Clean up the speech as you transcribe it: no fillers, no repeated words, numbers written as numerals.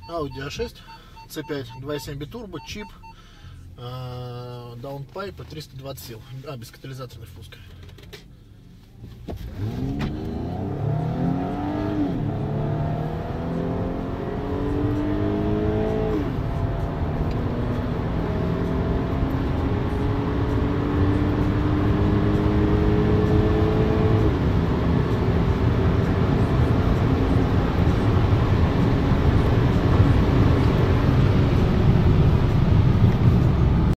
Audi A6, C5, 2.7 битурбо, чип, даунпайп и 320 сил. Без катализаторной впуска.